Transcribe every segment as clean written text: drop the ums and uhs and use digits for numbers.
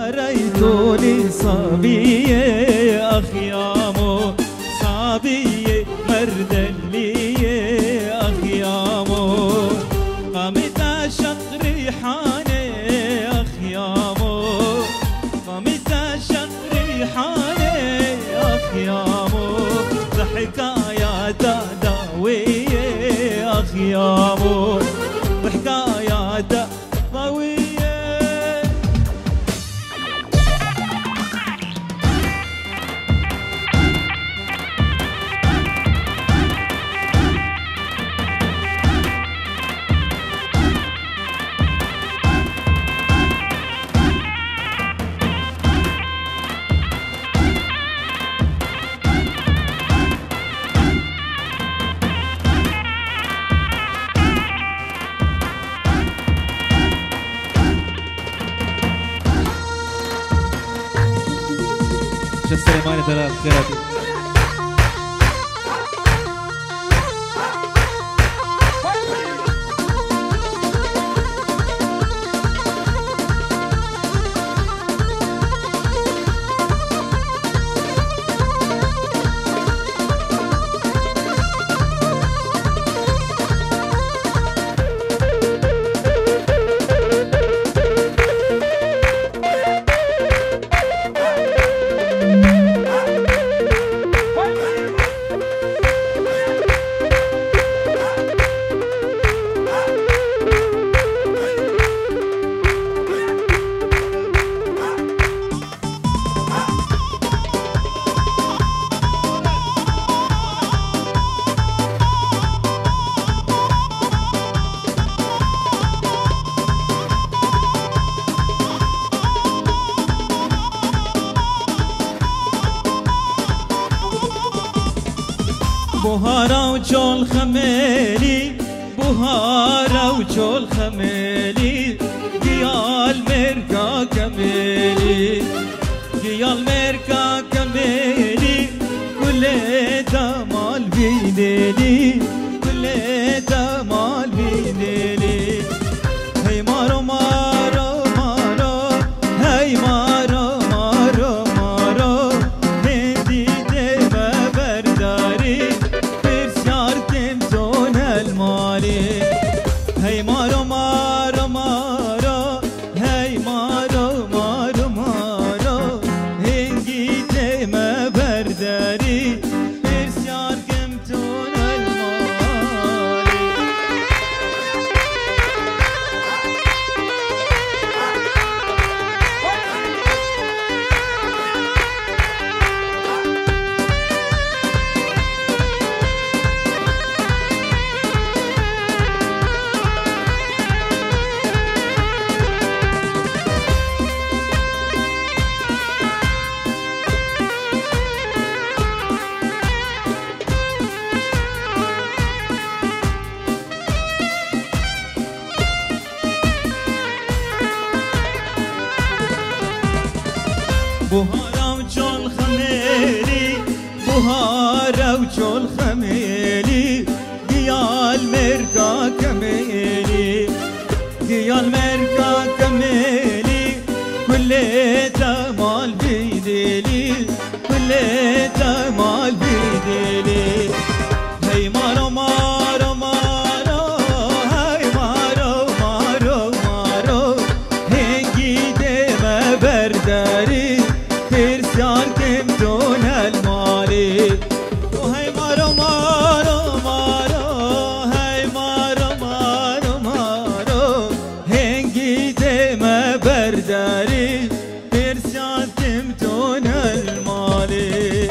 ريتوني صبية أخ يامو صبية مردلية أخ يامو قامت أشق ريحاني أخ يامو قامت أشق ريحاني أخ يامو بحكاية داوية أخ يامو بحكاية ضوية. شيخ سليمان دلال خيراتي. بوهارا وجول خميلي بوهارا وجول خميلي قيال مركا كميلي قيال مركا كميلي كل دمال بيديلي كل دمال بيديلي هي مارو مارو مارو هي مارو مارو مارو هندي ديما برداري هي مارو مارو مارو هي مارو مارو مارو هنجي ديما برداري برسيار كمتون المالي. بوهارا وجول خميلي بوهارا وجول خميلي قيال مركا كميلي قيال مركا كميلي كل تمال بيديلي كل تمال بيديلي هي مارو مارو مارو هي مارو مارو مارو هنجي ديما برداري برسيار كمتون المالي وهي مارو مارو مارو هي مارو مارو مارو هنجي ديما برداري برسيار كمتون المالي.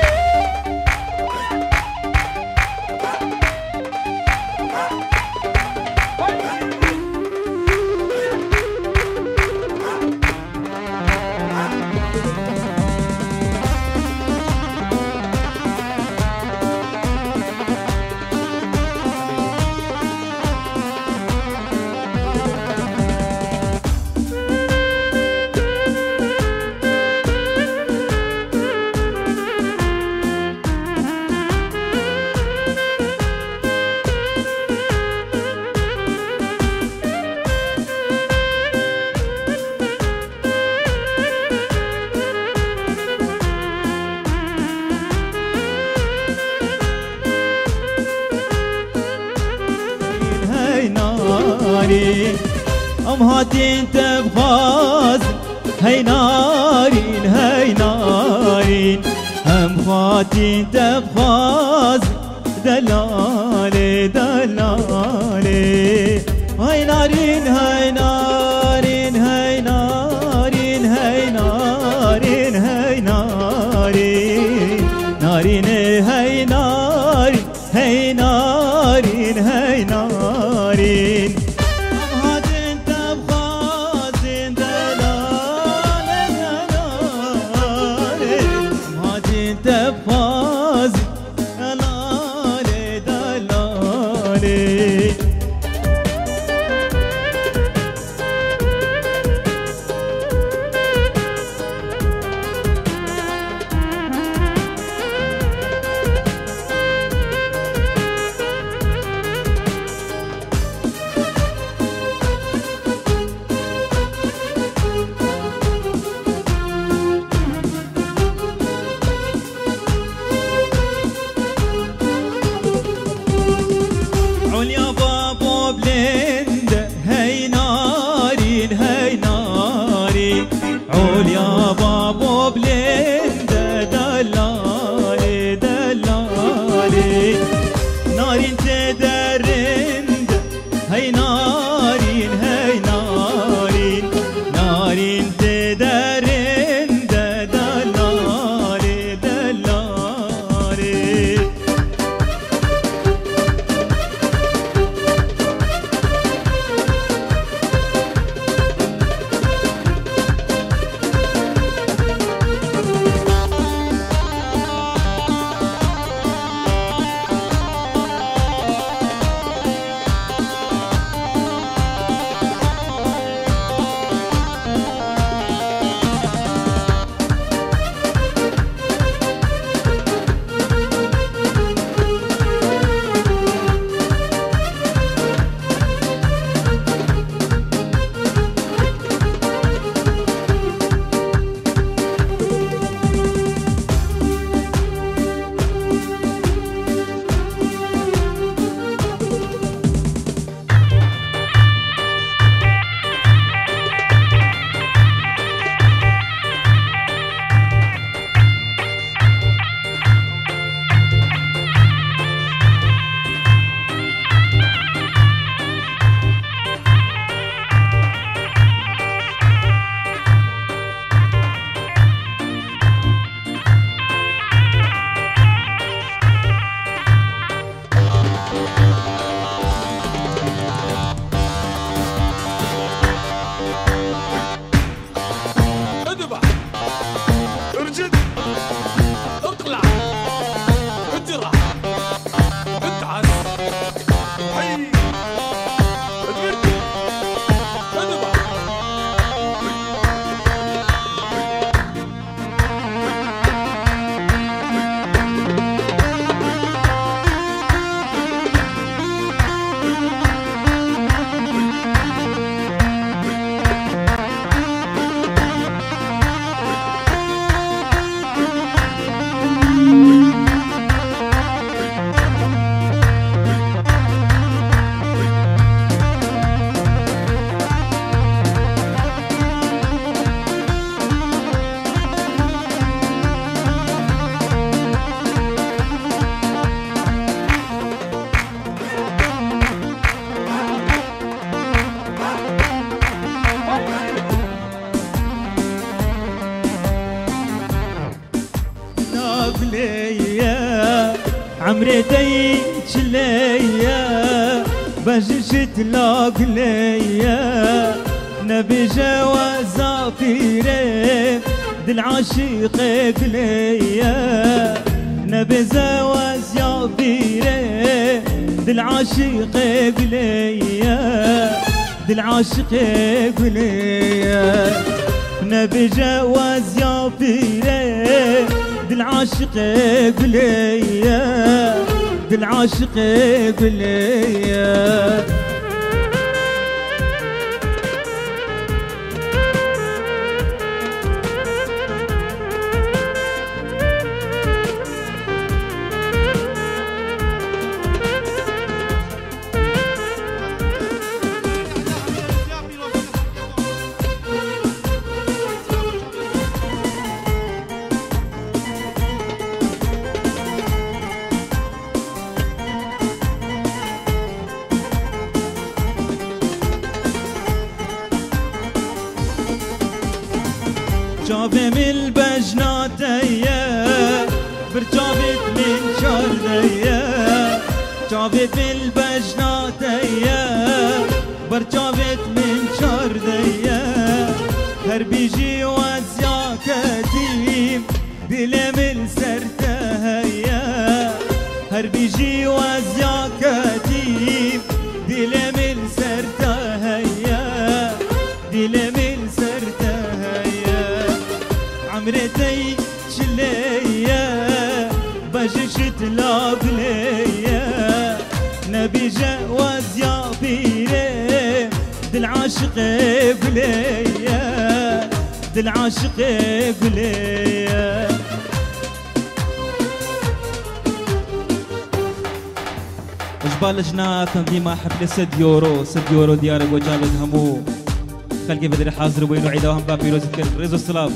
ام هاتين تبغاز هاي نارين هاي نارين ام هاتين تبغاز دلالي دلالي هاي نارين هاي نارين هاي نارين هاي نارين هاي نارين نارين هاي نارين هاي نارين هاي نارين هاتين تبغازين دلالي دلالي هاتين تبغازين دلالي دلالي عليا بابا بلند هاي نارين هاي نارين عليا بابا بلند دلالي دلالي نارين تدرند هاي نارين هاي نارين نارين تدرند دلالي دلالي اذبح ارجد اقلع اجرح ادعس حي ادبر اذبح عمرتي شليا بجشت لاق ليا نبي جوا زافيري دل عاشق ليا نبي زوا زافيري دل عاشق ليا دل عاشق ليا نبي جوا زافيري دل عاشق ليا دل عاشق ليا برچاوه مل بجناتیه برچاوت من چاردیه چاوه مل بجناتیه برچاوت من چاردیه هر بیجی و زیاکتیم دلم السرتهیه هر بیجی و زیاکتیم دلم السرتهیه دلم السرتهیه عمرتي شلية بجشت لاقلية نبي جواز يا بيري دل عاشق بلية دل عاشق بلية جبال لجنة تنظيم حفلة 6 يورو 6 يورو ديارك وجابت همو خلقي بدري حاضر وينو عيدا وهم بابي ريزو السلام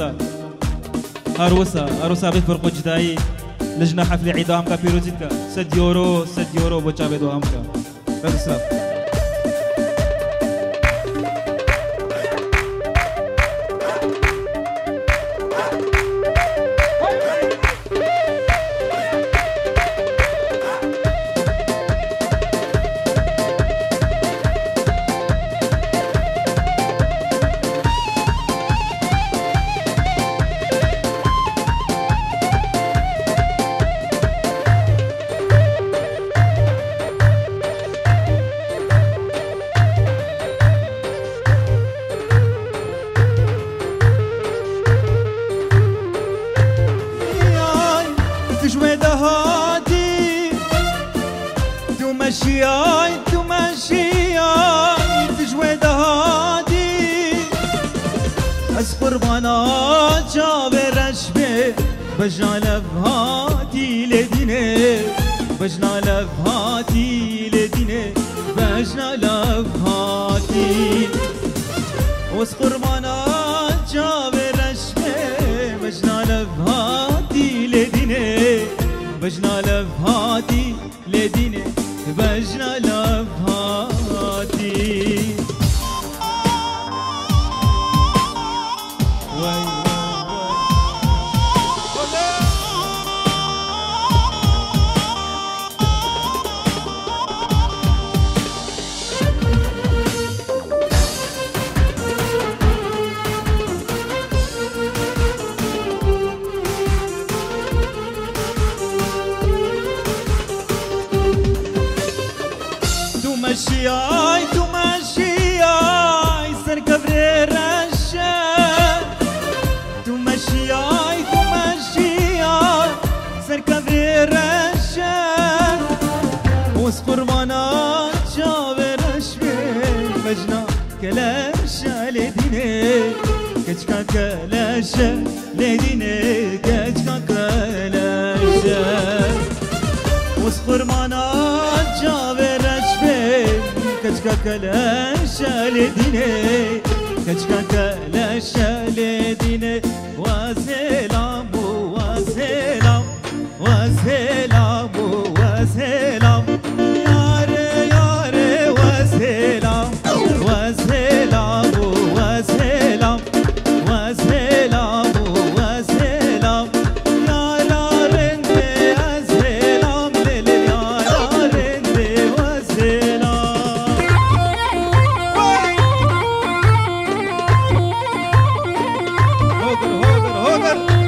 هروسا بفرقو جداي لجنة حفلة عيدا هم بابي روزيكا 6 يورو وجابت وهمكا ريزو السلام تمشياي تجوي دهادي از قربانا جاوه رشبه بجنا لبهاتي لدينه بجنا لبهاتي لدينه بجنا لبهاتي از قربانا جاوه رشبه بجنا لبهاتي لدينه بجنا لبهاتي لدينه بجنا لبهاتي تمشياي سر قبر الرشا تمشياي سر قبر الرشا وس قربانا جاوه رشبه بجنا كلاشا لدينه كجكا كلاشا لدينه كجكا كلاشا وس قربانا جاوه كجكا كلاشا لدينه كجكا كلاشا لدينه وسلام وسلام وسلام وسلام ياري ياري وسلام وسلام وسلام وسلام وسلام يا رندي السلام لليا رندي وسلام هوجر